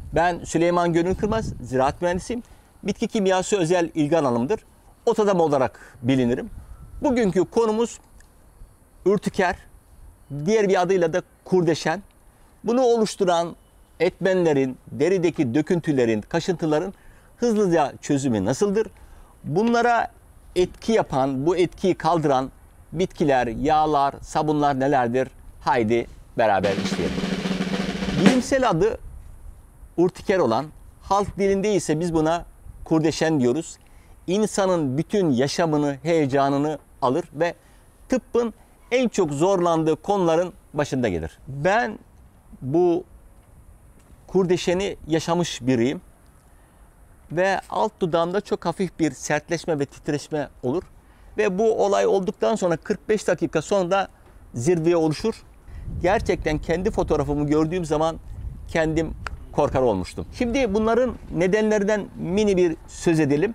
Ben Süleyman Gönül Kırmaz, ziraat mühendisiyim. Bitki kimyası özel ilgi alanımdır. Ot adamı olarak bilinirim. Bugünkü konumuz ürtiker, diğer bir adıyla da kurdeşen. Bunu oluşturan etmenlerin, derideki döküntülerin, kaşıntıların hızlıca çözümü nasıldır? Bunlara etki yapan, bu etkiyi kaldıran bitkiler, yağlar, sabunlar nelerdir? Haydi beraber işleyelim. Bilimsel adı urtiker olan, halk dilinde ise biz buna kurdeşen diyoruz. İnsanın bütün yaşamını, heyecanını alır ve tıbbın en çok zorlandığı konuların başında gelir. Ben bu kurdeşeni yaşamış biriyim ve alt dudağımda çok hafif bir sertleşme ve titreşme olur. Ve bu olay olduktan sonra 45 dakika sonra da zirveye oluşur. Gerçekten kendi fotoğrafımı gördüğüm zaman kendim korkar olmuştum. Şimdi bunların nedenlerinden mini bir söz edelim.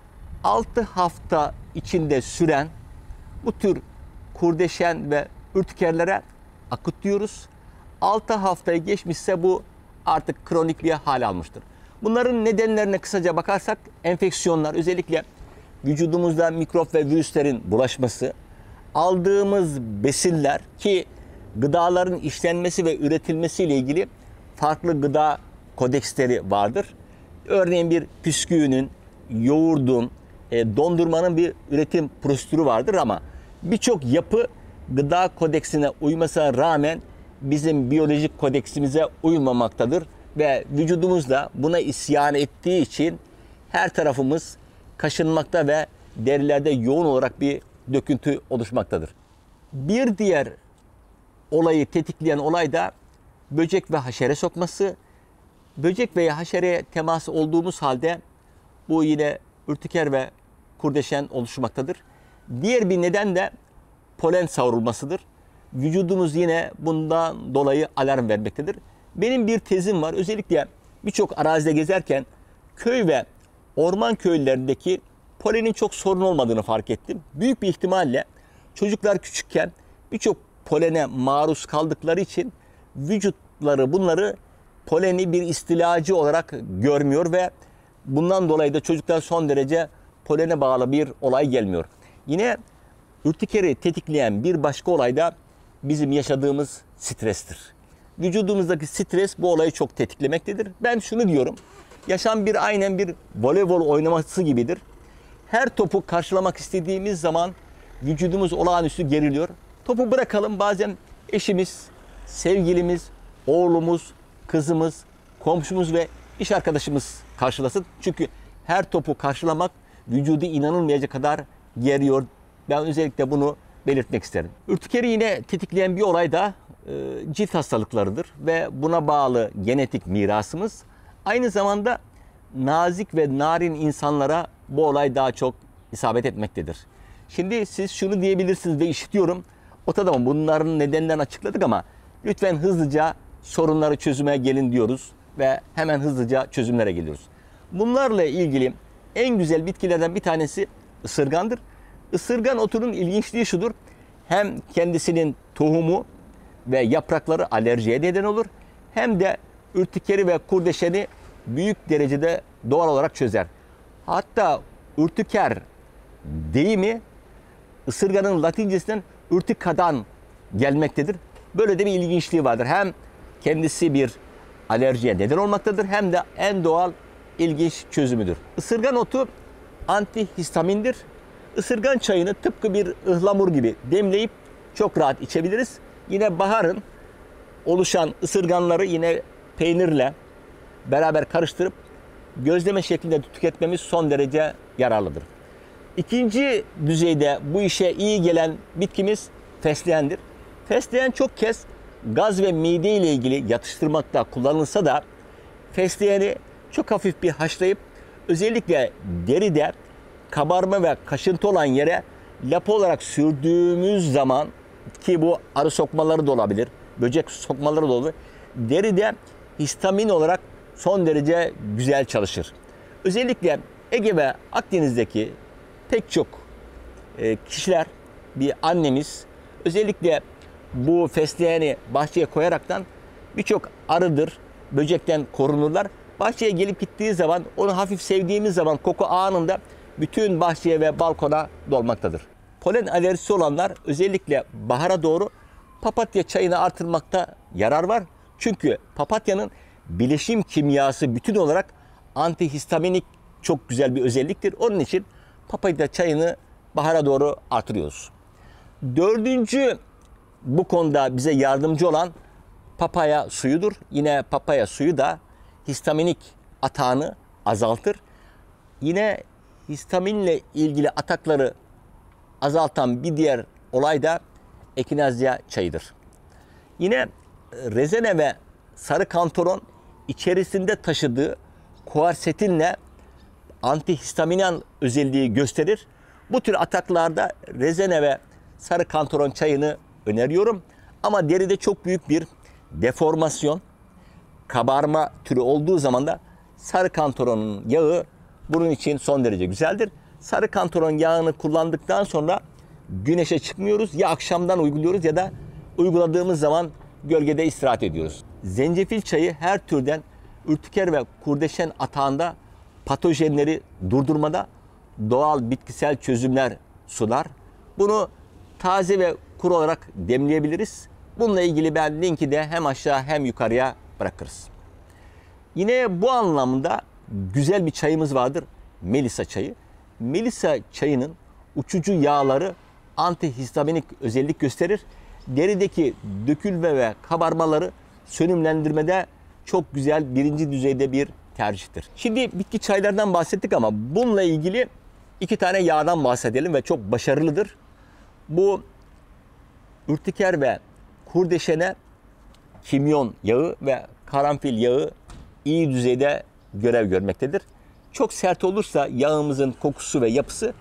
6 hafta içinde süren bu tür kurdeşen ve ürtikerlere akut diyoruz. 6 haftayı geçmişse bu artık kronik bir hal almıştır. Bunların nedenlerine kısaca bakarsak enfeksiyonlar, özellikle vücudumuzda mikrop ve virüslerin bulaşması, aldığımız besinler ki gıdaların işlenmesi ve üretilmesiyle ilgili farklı gıda kodeksleri vardır. Örneğin bir püsküvünün, yoğurdun, dondurmanın bir üretim prosedürü vardır ama birçok yapı gıda kodeksine uymasına rağmen bizim biyolojik kodeksimize uymamaktadır ve vücudumuz da buna isyan ettiği için her tarafımız kaşınmakta ve derilerde yoğun olarak bir döküntü oluşmaktadır. Bir diğer olayı tetikleyen olay da böcek ve haşere sokması. Böcek veya haşereye temas olduğumuz halde bu yine ürtiker ve kurdeşen oluşmaktadır. Diğer bir neden de polen savrulmasıdır. Vücudumuz yine bundan dolayı alarm vermektedir. Benim bir tezim var. Özellikle birçok arazide gezerken köy ve orman köylerindeki polenin çok sorun olmadığını fark ettim. Büyük bir ihtimalle çocuklar küçükken birçok polene maruz kaldıkları için vücutları bunları poleni bir istilacı olarak görmüyor ve bundan dolayı da çocuklar son derece polene bağlı bir olay gelmiyor. Yine ürtikeri tetikleyen bir başka olay da bizim yaşadığımız strestir. Vücudumuzdaki stres bu olayı çok tetiklemektedir. Ben şunu diyorum, yaşam aynen bir voleybol oynaması gibidir. Her topu karşılamak istediğimiz zaman vücudumuz olağanüstü geriliyor. Topu bırakalım, bazen eşimiz, sevgilimiz, oğlumuz, kızımız, komşumuz ve iş arkadaşımız karşılasın. Çünkü her topu karşılamak vücudu inanılmayacak kadar geriyor. Ben özellikle bunu belirtmek isterim. Ürtikeri yine tetikleyen bir olay da cilt hastalıklarıdır ve buna bağlı genetik mirasımız. Aynı zamanda nazik ve narin insanlara bu olay daha çok isabet etmektedir. Şimdi siz şunu diyebilirsiniz ve işitiyorum. O tamam, bunların nedenlerini açıkladık ama lütfen hızlıca sorunları çözüme gelin diyoruz ve hemen hızlıca çözümlere geliyoruz. Bunlarla ilgili en güzel bitkilerden bir tanesi ısırgandır. Isırgan otunun ilginçliği şudur. Hem kendisinin tohumu ve yaprakları alerjiye neden olur, hem de ürtikeri ve kurdeşeni büyük derecede doğal olarak çözer. Hatta ürtiker deyimi ısırganın Latincesinden urticadan gelmektedir. Böyle de bir ilginçliği vardır. Hem kendisi bir alerjiye neden olmaktadır hem de en doğal ilginç çözümüdür. Isırgan otu antihistamindir. Isırgan çayını tıpkı bir ıhlamur gibi demleyip çok rahat içebiliriz. Yine baharın oluşan ısırganları yine peynirle beraber karıştırıp gözleme şeklinde tüketmemiz son derece yararlıdır. İkinci düzeyde bu işe iyi gelen bitkimiz fesleğendir. Fesleğen çok kez gaz ve mide ile ilgili yatıştırmakta kullanılsa da fesleğeni çok hafif bir haşlayıp özellikle deride kabarma ve kaşıntı olan yere lapa olarak sürdüğümüz zaman, ki bu arı sokmaları da olabilir, böcek sokmaları da olur, deride histamin olarak son derece güzel çalışır. Özellikle Ege ve Akdeniz'deki pek çok kişiler, bir annemiz özellikle bu fesleğeni bahçeye koyaraktan birçok arıdır, böcekten korunurlar. Bahçeye gelip gittiği zaman, onu hafif sevdiğimiz zaman koku anında bütün bahçeye ve balkona dolmaktadır. Polen alerjisi olanlar özellikle bahara doğru papatya çayını artırmakta yarar var. Çünkü papatyanın bileşim kimyası bütün olarak antihistaminik çok güzel bir özelliktir. Onun için papatya çayını bahara doğru artırıyoruz. Dördüncü bu konuda bize yardımcı olan papaya suyudur. Yine papaya suyu da histaminik atağını azaltır. Yine histaminle ilgili atakları azaltan bir diğer olay da ekinazya çayıdır. Yine rezene ve sarı kantaron içerisinde taşıdığı kuarsetinle antihistaminan özelliği gösterir. Bu tür ataklarda rezene ve sarı kantaron çayını öneriyorum. Ama deride çok büyük bir deformasyon, kabarma türü olduğu zaman da sarı kantaronun yağı bunun için son derece güzeldir. Sarı kantaron yağını kullandıktan sonra güneşe çıkmıyoruz. Ya akşamdan uyguluyoruz ya da uyguladığımız zaman gölgede istirahat ediyoruz. Zencefil çayı her türden ürtiker ve kurdeşen atağında patojenleri durdurmada doğal bitkisel çözümler sunar. Bunu taze ve kuru olarak demleyebiliriz. Bununla ilgili ben linki de hem aşağı hem yukarıya bırakırız. Yine bu anlamda güzel bir çayımız vardır. Melisa çayı. Melisa çayının uçucu yağları antihistaminik özellik gösterir. Derideki dökülme ve kabarmaları sönümlendirmede çok güzel birinci düzeyde bir tercihtir. Şimdi bitki çaylardan bahsettik ama bununla ilgili iki tane yağdan bahsedelim ve çok başarılıdır. Bu ürtiker ve kurdeşene kimyon yağı ve karanfil yağı iyi düzeyde görev görmektedir. Çok sert olursa yağımızın kokusu ve yapısı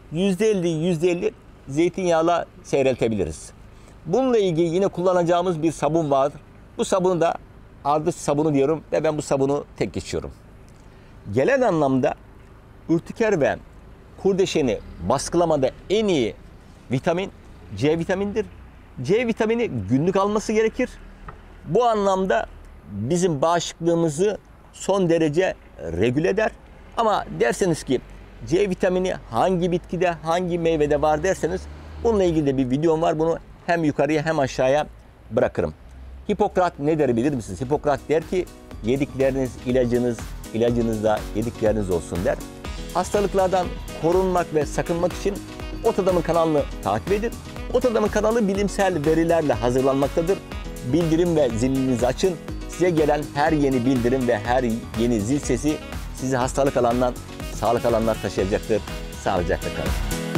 %50 zeytinyağla seyreltebiliriz. Bununla ilgili yine kullanacağımız bir sabun vardır. Bu sabunu da ardıç sabunu diyorum ve ben bu sabunu tek geçiyorum. Genel anlamda ürtiker ve kurdeşeni baskılamada en iyi vitamin C vitamindir. C vitamini günlük alması gerekir. Bu anlamda bizim bağışıklığımızı son derece regüle eder. Ama derseniz ki C vitamini hangi bitkide, hangi meyvede var derseniz bununla ilgili de bir videom var. Bunu hem yukarıya hem aşağıya bırakırım. Hipokrat ne der bilir misiniz? Hipokrat der ki yedikleriniz ilacınız, ilacınız da yedikleriniz olsun der. Hastalıklardan korunmak ve sakınmak için Ot Adam'ın kanalını takip edin. Ot Adam'ın kanalı bilimsel verilerle hazırlanmaktadır. Bildirim ve zilinizi açın. Size gelen her yeni bildirim ve her yeni zil sesi sizi hastalık alanından sağlık alanına taşıyacaktır. Sağlıcakla kalın.